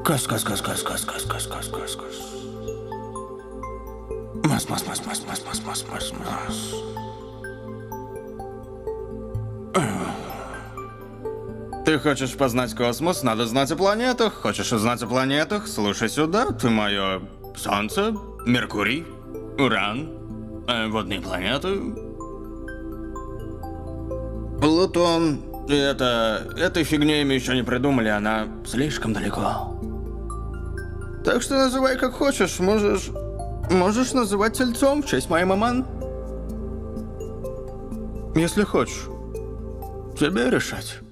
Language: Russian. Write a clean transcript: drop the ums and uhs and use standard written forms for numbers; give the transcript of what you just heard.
Кос. Мас. Ты хочешь познать космос, надо знать о планетах. Хочешь узнать о планетах, слушай сюда. Ты мое Солнце, Меркурий, Уран, водные планеты, Плутон. И этой фигней мы еще не придумали, она слишком далеко. Так что называй как хочешь, можешь называть тельцом в честь моей маман. Если хочешь. Тебе решать.